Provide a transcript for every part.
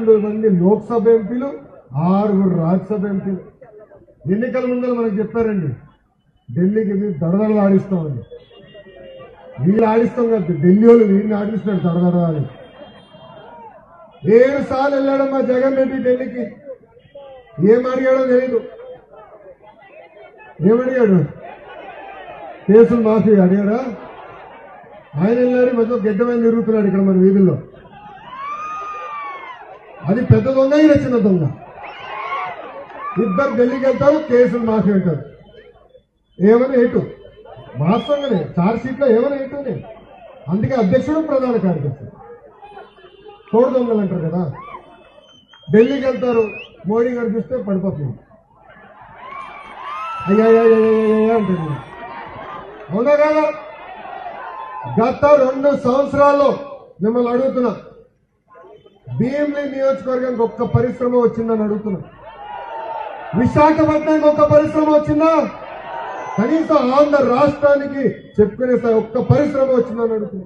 12 మంది లోక్సభ ఎంపీలు 6 రాజ్యసభ ఎంపీలు ఎన్నికల ముందర మనకు చెప్పారండి ఢిల్లీకి దడదడలు ఆడిస్తామని. వీళ్ళు ఆడిస్తాం కదా, ఢిల్లీ వాళ్ళు వీరిని ఆడిస్తాడు దడదడని. 7 సార్లు వెళ్ళాడు మా జగన్ రెడ్డి ఢిల్లీకి. ఏం అడిగాడో తెలియదు. ఏమడిగాడు? కేసులు మాఫీ అడిగాడా? ఆయన వెళ్ళాడు మధ్య గడ్డమైన తిరుగుతున్నాడు ఇక్కడ మన వీధుల్లో. అది పెద్ద దొంగ, ఈయన చిన్న దొంగ. ఇద్దరు ఢిల్లీకి వెళ్తారు, కేసులు మాఫీ అంటారు. ఏమని ఏటు వాస్తవంగానే చార్జ్ షీట్ లో ఏమని ఏటునే. అందుకే అధ్యక్షుడు ప్రధాన కార్యదర్శి తోడు దొంగలు అంటారు కదా. ఢిల్లీకి వెళ్తారు, మోడీ గారు చూస్తే పడిపోతుంది. అయ్యా అంటారు. అవునా కదా? గత 2 సంవత్సరాల్లో మిమ్మల్ని అడుగుతున్నా, భీమిలి నియోజకవర్గానికి ఒక్క పరిశ్రమ వచ్చిందని అడుగుతున్నా. విశాఖపట్నానికి ఒక్క పరిశ్రమ వచ్చిందా? కనీసం ఆంధ్ర రాష్ట్రానికి చెప్పుకునే ఒక్క పరిశ్రమ వచ్చిందని అడుగుతున్నా.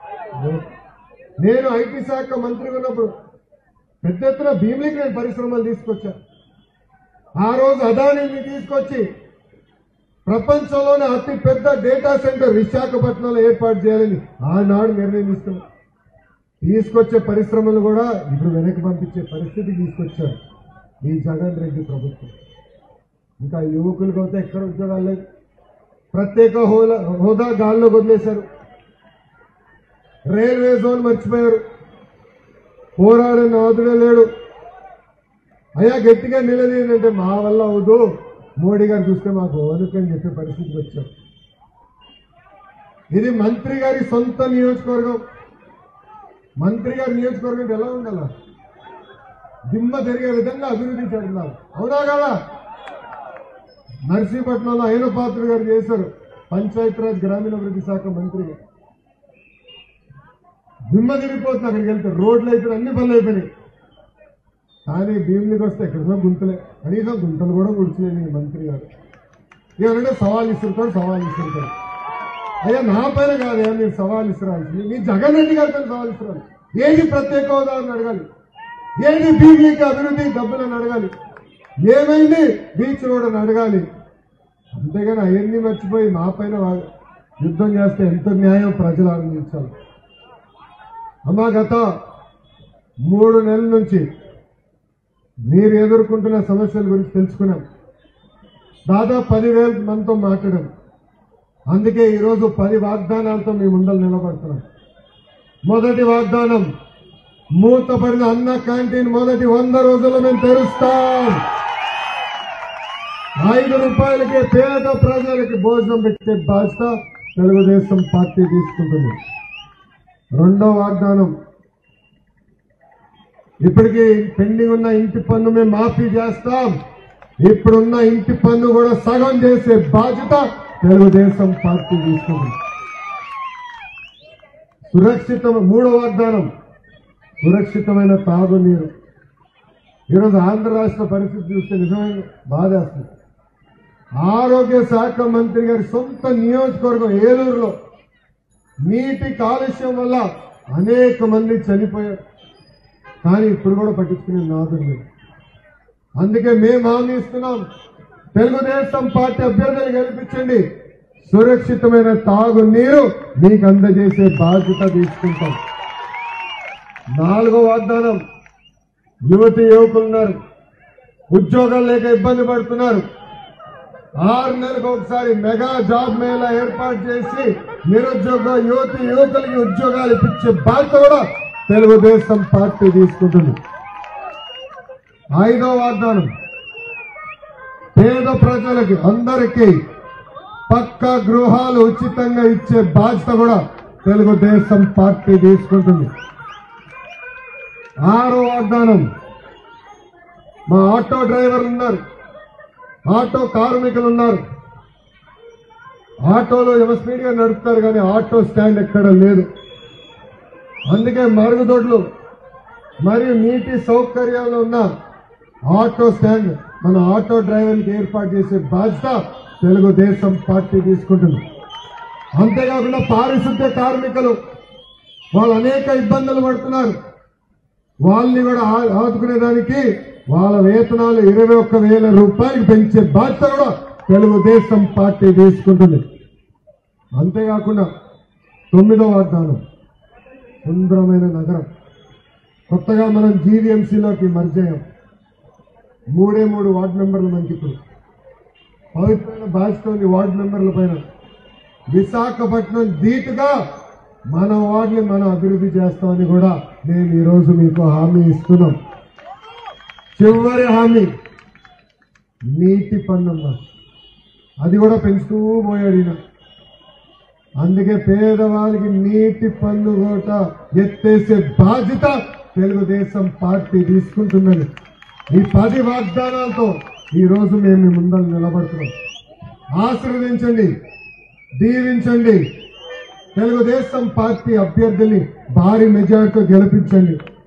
నేను ఐటీ శాఖ మంత్రిగా ఉన్నప్పుడు పెద్ద ఎత్తున భీమిలికి నేను పరిశ్రమలు తీసుకొచ్చా. ఆ రోజు అదానీని తీసుకొచ్చి ప్రపంచంలోనే అతి పెద్ద డేటా సెంటర్ విశాఖపట్నంలో ఏర్పాటు చేయాలని ఆనాడు నిర్ణయం తీసుకున్నాం. తీసుకొచ్చే పరిశ్రమలు కూడా ఇప్పుడు వెనక్కి పంపించే పరిస్థితికి తీసుకొచ్చారు ఈ జగన్ రెడ్డి ప్రభుత్వం. ఇంకా యువకులకు అయితే ఎక్కడ ఉద్యోగాలు లేదు. ప్రత్యేక హోదా గాల్లో వదిలేశారు. రైల్వే జోన్ మర్చిపోయారు. పోరాడే నాదుడే లేడు. అయ్యా గట్టిగా నిలదీయంటే మా వల్ల అవదు, మోడీ గారు చూస్తే మాకు వదుకని చెప్పే పరిస్థితికి వచ్చారు. ఇది మంత్రి గారి సొంత నియోజకవర్గం. మంత్రి గారి నియోజకవర్గం ఎలా ఉండాలా? దిమ్మ జరిగే విధంగా అభివృద్ధి చేస్తున్నారు. అవునా కదా? నర్సీపట్నంలో అయిన పాత్ర గారు చేశారు పంచాయతీరాజ్ గ్రామీణాభివృద్ధి శాఖ మంత్రిగా. దిమ్మ తిరిగిపోతుంది. అక్కడికి వెళ్తే రోడ్లు అయిపోయి అన్ని పనులు అయిపోయినాయి. కానీ భీమిలికి వస్తే ఎక్కడికో గుంతలే, కనీసం గుంతలు కూడా గుడిచలేని మంత్రి గారు. ఏమంటే సవాల్ ఇస్తుంటారు. అయ్యా నా పైన కాదయా మీరు సవాల్ ఇస్తురాల్సింది, మీ జగన్ రెడ్డి గారి పైన సవాల్ ఇస్తున్నారు. ఏది ప్రత్యేక హోదా అని అడగాలి, ఏది భీమిలికి అభివృద్ధి డబ్బులని అడగాలి, ఏమైంది బీచ్ రోడ్ అని అడగాలి. అంతేగాని అవన్నీ మర్చిపోయి మా పైన యుద్ధం చేస్తే ఎంత న్యాయం ప్రజలు ఆనందించాలి. అమ్మా గత 3 నెలల నుంచి మీరు ఎదుర్కొంటున్న సమస్యల గురించి తెలుసుకున్నాం. దాదాపు 10,000 మందితో మాట్లాడాం. అందుకే ఈరోజు 10 వాగ్దానాలతో మీ ముందర నిలబడుతున్నాం. మొదటి వాగ్దానం, మూతపడిన అన్న క్యాంటీన్ మొదటి 100 రోజుల్లో మేము తెరుస్తాం. 5 రూపాయలకే పేద ప్రజలకి భోజనం పెట్టే బాధ్యత తెలుగుదేశం పార్టీ తీసుకుంటుంది. రెండో వాగ్దానం, ఇప్పటికీ పెండింగ్ ఉన్న ఇంటి పన్ను మేము మాఫీ చేస్తాం. ఇప్పుడున్న ఇంటి పన్ను కూడా సగం చేసే బాధ్యత తెలుగుదేశం పార్టీ తీసుకుంటుంది. మూడో వాగ్దానం, సురక్షితమైన తాగునీరు. ఈరోజు ఆంధ్ర రాష్ట్ర పరిస్థితి చూస్తే నిజమైన బాధేస్తుంది. ఆరోగ్య శాఖ మంత్రి గారి సొంత నియోజకవర్గం ఏలూరులో నీటి కాలుష్యం వల్ల అనేక మంది చనిపోయారు. కానీ ఇప్పుడు కూడా పట్టించుకునే నాదుడు లేదు. అందుకే మేము హామీ ఇస్తున్నాం, తెలుగుదేశం పార్టీ అభ్యర్థులు గెలిపించండి, సురక్షితమైన తాగునీరు మీకు అందజేసే బాధ్యత తీసుకుంటాం. 4వ వాగ్దానం, యువతి యువకులున్నారు, ఉద్యోగాలు లేక ఇబ్బంది పడుతున్నారు. 6 నెలలకు ఒకసారి మెగా జాబ్ మేళా ఏర్పాటు చేసి నిరుద్యోగ యువతి యువకులకి ఉద్యోగాలు ఇప్పించే బాధ్యత కూడా తెలుగుదేశం పార్టీ తీసుకుంటుంది. 5వ వాగ్దానం, పేద ప్రజలకి అందరికీ పక్కా గృహాలు ఉచితంగా ఇచ్చే బాధ్యత కూడా తెలుగుదేశం పార్టీ తీసుకుంటుంది. 6వ వాగ్దానం, మా ఆటో డ్రైవర్లు ఉన్నారు, ఆటో కార్మికులు ఉన్నారు. ఆటోలో స్పీడ్గా నడుపుతారు కానీ ఆటో స్టాండ్ ఎక్కడ లేదు. అందుకే మరుగుదొడ్లు మరియు నీటి సౌకర్యాలు ఉన్న ఆటో స్టాండ్ మన ఆటో డ్రైవర్కి ఏర్పాటు చేసే బాధ్యత తెలుగుదేశం పార్టీ తీసుకుంటుంది. అంతేకాకుండా పారిశుద్ధ్య కార్మికులు వాళ్ళు అనేక ఇబ్బందులు పడుతున్నారు. వాళ్ళని కూడా ఆదుకునేదానికి వాళ్ళ వేతనాలు 21,000 రూపాయలు పెంచే బాధ్యత కూడా తెలుగుదేశం పార్టీ తీసుకుంటుంది. అంతేకాకుండా 9వ వాగ్దానం సుందరమైన నగరం. కొత్తగా మనం జీవీఎంసీలోకి మర్జ్ అయ్యాం. 3 వార్డు మెంబర్లు మనకి ఇప్పుడు పవిత్రమైన బాధ్యత వార్డు మెంబర్ల పైన. విశాఖపట్నం ధీటుగా మన వార్డుని మనం అభివృద్ధి చేస్తామని కూడా నేను ఈరోజు మీకు హామీ ఇస్తున్నాం. చివరి హామీ నీటి పన్ను, అది కూడా పెంచుతూ పోయాడు ఈయన. అందుకే పేదవాళ్ళకి నీటి పన్ను కూడా ఎత్తేసే బాధ్యత తెలుగుదేశం పార్టీ తీసుకుంటుందని ఈ 10 వాగ్దానాలతో ఈ రోజు మేము మీ ముందర నిలబడుతున్నాం. ఆశీర్వదించండి, దీవించండి. తెలుగుదేశం పార్టీ అభ్యర్థుల్ని భారీ మెజార్టీతో గెలిపించండి.